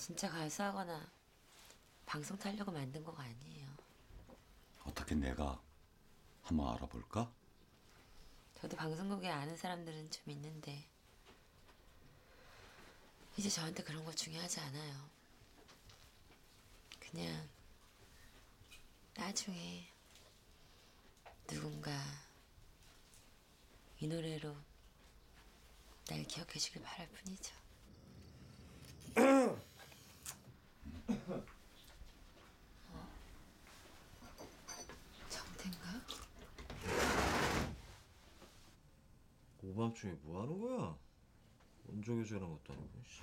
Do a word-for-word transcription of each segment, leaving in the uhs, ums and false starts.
진짜 가수하거나 방송 타려고 만든 거가 아니에요. 어떻게 내가 한번 알아볼까? 저도 방송국에 아는 사람들은 좀 있는데 이제 저한테 그런 거 중요하지 않아요. 그냥 나중에 누군가 이 노래로 날 기억해 주길 바랄 뿐이죠. 어? 정태인가? 오밤중에 뭐 하는 거야? 원조교제라는 것도 아니고. 씨.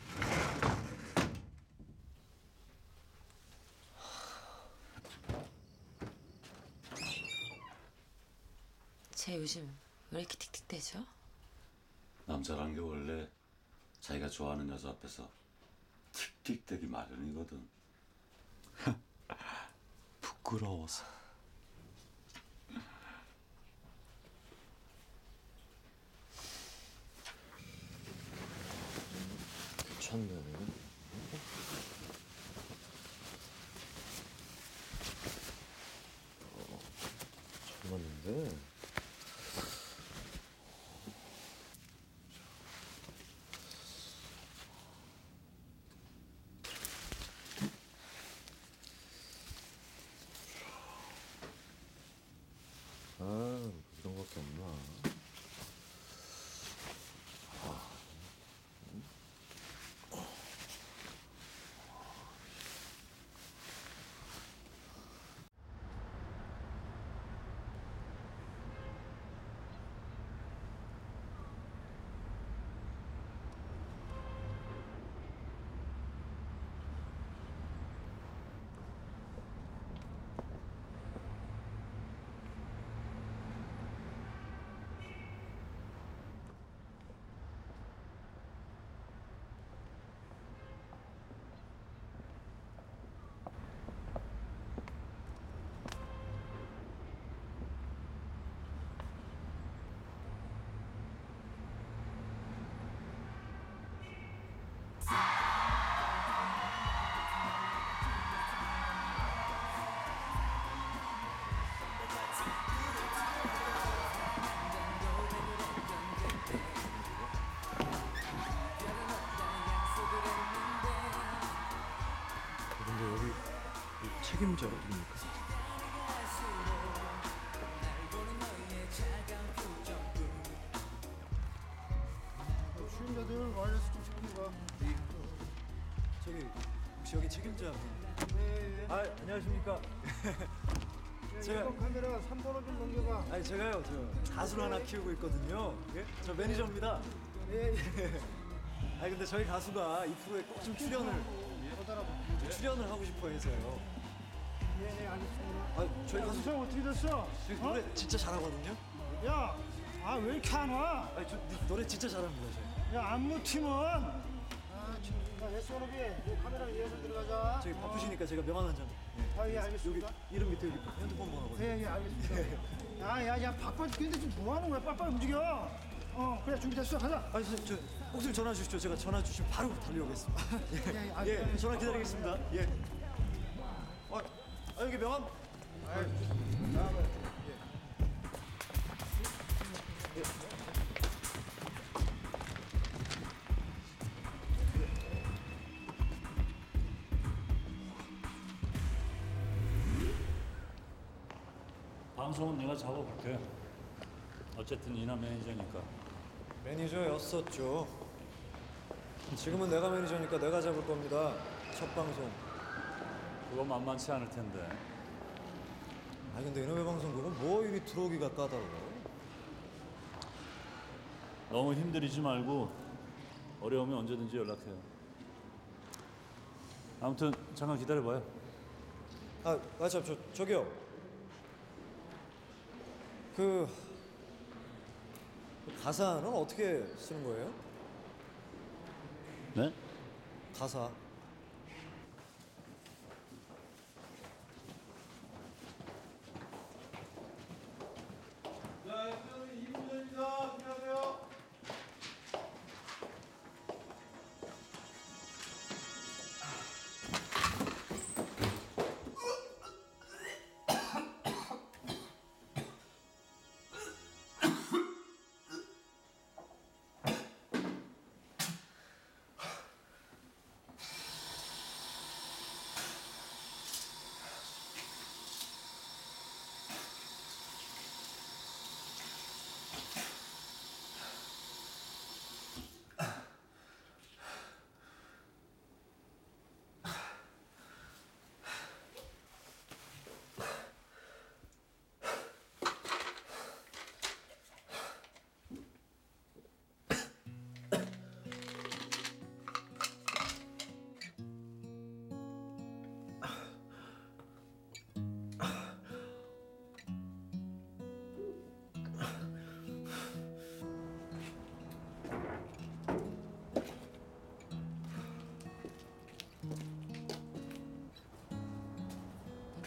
쟤 요즘 왜 이렇게 틱틱대죠? 남자란 게 원래 자기가 좋아하는 여자 앞에서 틱틱대기 마련이거든. 부끄러워서. 괜찮네. 어, 잘 맞는데. 아, 이런 것도 없나? 근데 여기 책임자 누굽니까? 출연자들 와이어스 좀 시키고 가. 저기 혹시 여기 책임자 분? 네. 아, 안녕하십니까? 제가- 제가 카메라 삼 번호 좀 넘겨봐. 아니 제가요 저 가수를 하나 키우고 있거든요. 예? 저 매니저입니다. 예, 예. 아니 근데 저희 가수가 이 프로에 꼭 좀 출연을 못 알아봐. 출연을 하고 싶어 해서요. 예, 네, 알겠습니다. 아 저희 가수 수정 어떻게 됐어? 저희 노래 진짜 잘하거든요. 야, 아 왜 이렇게 안 와? 아니 저 노래 진짜 잘합니다 저희. 야, 안무팀은. 아, 참. 야, 예수원업이 카메라 리허설 들어가자. 저희 바쁘시니까 제가 명함 한 장. 예. 아, 예, 여기 알겠습니다. 이름 밑에 여기 핸드폰 번호. 예, 예, 알겠습니다. 야, 야, 야, 바빠 죽겠는데 지금 뭐 하는 거야? 빨리빨리 움직여. 어, 그래, 준비됐어. 가자. 아니 저, 저 혹시 전화 주십시오. 제가 전화 주시면 바로 달려오겠습니다. 예, 예, 아, 예, 예. 전화 기다리겠습니다. 예. 아, 아 여기 명함. 방송은 내가 잡아볼게. 어쨌든 이나 매니저니까. 매니저였었죠. 지금은 내가 매니저니까 내가 잡을 겁니다. 첫 방송. 그거 만만치 않을 텐데. 아니 근데 이놈의 방송국은 뭐 이리 들어오기가 까다로워. 너무 힘들이지 말고 어려우면 언제든지 연락해요. 아무튼 잠깐 기다려봐요. 아, 아, 저, 저, 저기요. 그, 그 가사는 어떻게 쓰는 거예요? 네? 가사. 자, 예수원업이 이 분 전입니다. 안녕하세요.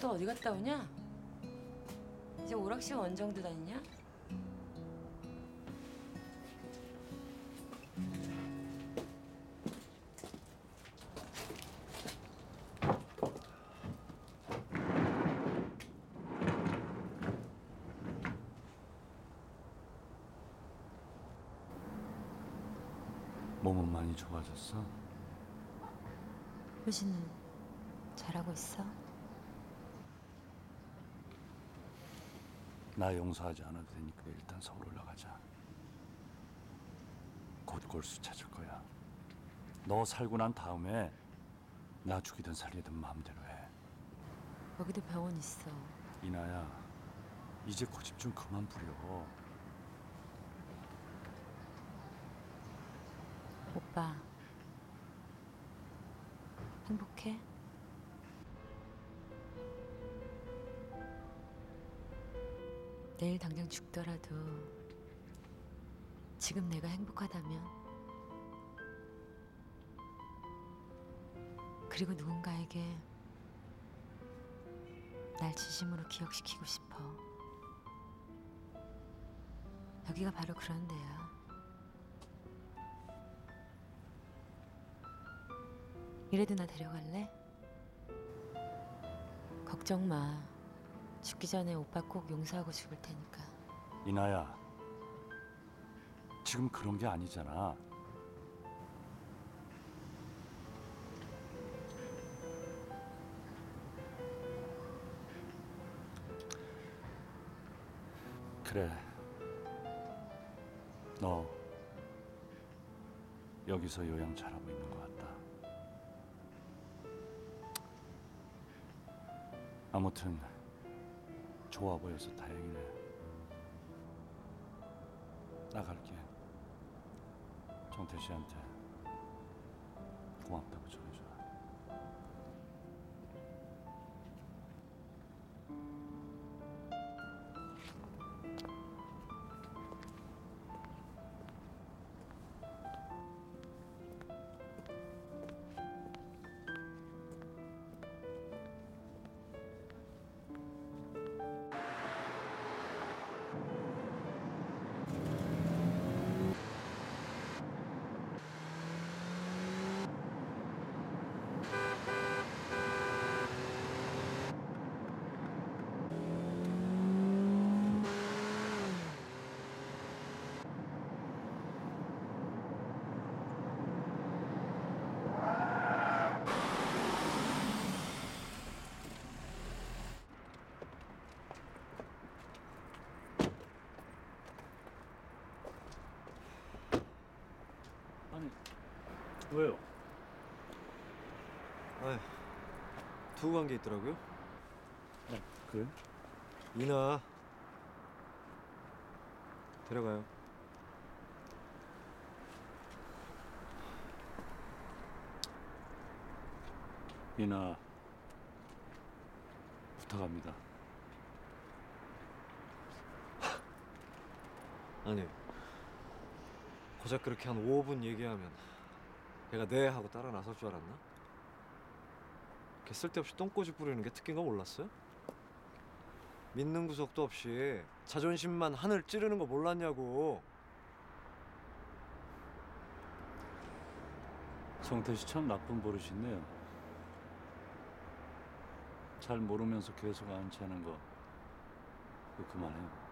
또 어디 갔다 오냐? 이제 오락실 원정도 다니냐? 몸은 많이 좋아졌어? 효진은 잘하고 있어? 나 용서하지 않아도 되니까 일단 서울 올라가자. 곧 골수 찾을 거야. 너 살고 난 다음에 나 죽이든 살리든 마음대로 해. 여기도 병원 있어. 이나야, 이제 고집 좀 그만 부려. 오빠 행복해? 내일 당장 죽더라도 지금 내가 행복하다면, 그리고 누군가에게 날 진심으로 기억시키고 싶어. 여기가 바로 그런 데야. 이래도 나 데려갈래? 걱정 마. 죽기 전에 오빠 꼭 용서하고 죽을 테니까. 이나야, 지금 그런 게 아니잖아. 그래, 너 여기서 요양 잘하고 있는 것 같다. 아무튼 좋아 보여서 다행이네. 나갈게. 정태 씨한테 고맙다고 전해줘. 아니 왜요? 아, 두고 간 게 있더라고요. 네, 그래? 이나 데려가요. 이나 부탁합니다. 아니, 고작 그렇게 한 오 분 얘기하면 걔가 네 하고 따라 나설 줄 알았나? 걔 쓸데없이 똥꼬집 부리는 게 특기인 거 몰랐어요? 믿는 구석도 없이 자존심만 하늘 찌르는 거 몰랐냐고. 정태 씨 참 나쁜 버릇이 있네요. 잘 모르면서 계속 안치하는 거 그거 그만해요.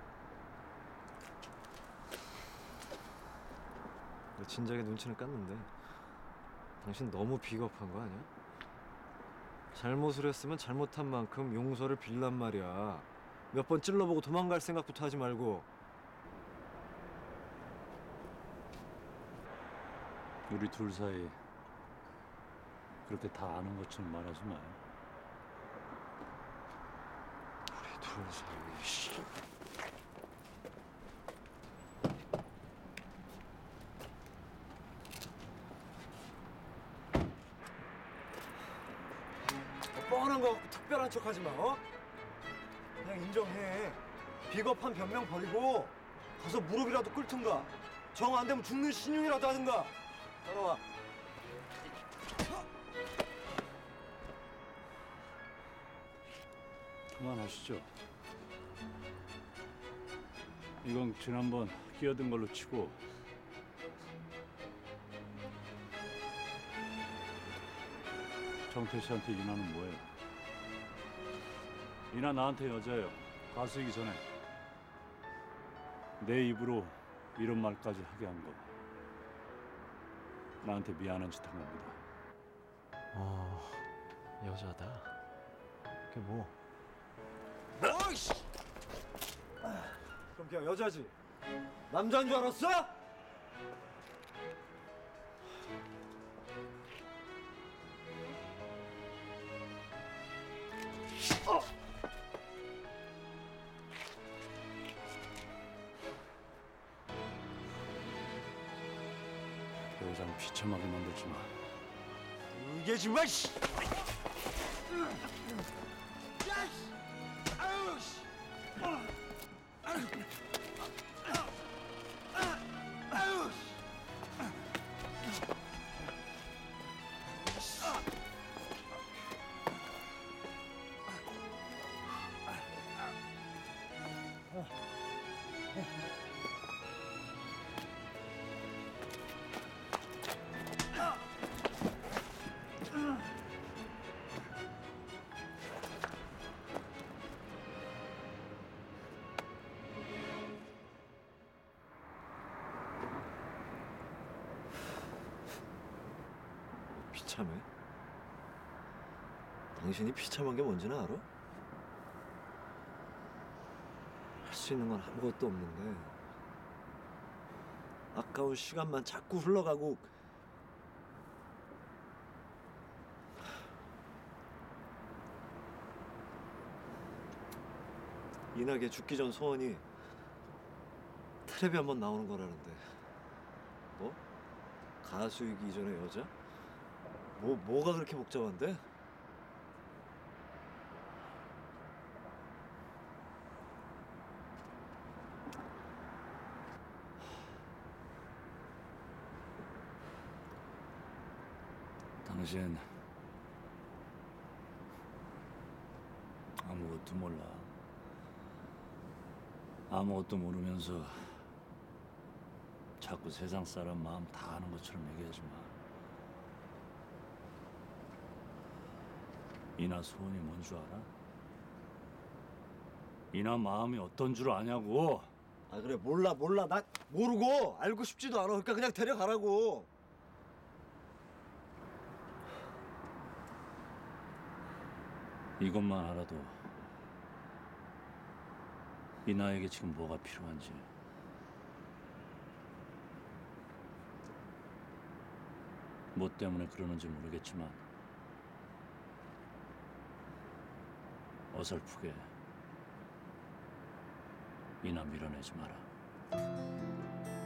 너 진작에 눈치는 깠는데 당신 너무 비겁한 거 아니야? 잘못을 했으면 잘못한 만큼 용서를 빌란 말이야. 몇 번 찔러보고 도망갈 생각부터 하지 말고. 우리 둘 사이 그렇게 다 아는 것처럼 말하지 마요. 우리 둘 사이 씨. 뻔한 거 갖고 특별한 척 하지 마, 어? 그냥 인정해. 비겁한 변명 버리고 가서 무릎이라도 꿇든가, 정 안 되면 죽는 신용이라도 하든가. 따라와. 그만하시죠. 이건 지난번 끼어든 걸로 치고 정태 씨한테 이나는 뭐예요? 이나 나한테 여자예요. 가수이기 전에 내 입으로 이런 말까지 하게 한 거. 나한테 미안한 짓 한 겁니다. 어, 여자다. 그게 뭐? 그럼 걔 여자지? 남자인 줄 알았어? 그 여자는 비참하게 만들지 마. 이게 정말 씨. 비참해? 당신이 비참한 게 뭔지는 알아? 할 수 있는 건 아무것도 없는데 아까운 시간만 자꾸 흘러가고 이나게 죽기 전 소원이 텔레비 한번 나오는 거라는데 뭐? 가수이기 이전에 여자? 뭐, 뭐가 그렇게 복잡한데? 당신 아무것도 몰라. 아무것도 모르면서 자꾸 세상 사람 마음 다 아는 것처럼 얘기하지 마. 이나 소원이 뭔 줄 알아? 이나 마음이 어떤 줄 아냐고. 아 그래 몰라 몰라 나 모르고 알고 싶지도 않아. 그러니까 그냥 데려가라고. 이것만 알아도 이나에게 지금 뭐가 필요한지. 뭐 때문에 그러는지 모르겠지만 어설프게 이나 밀어내지 마라.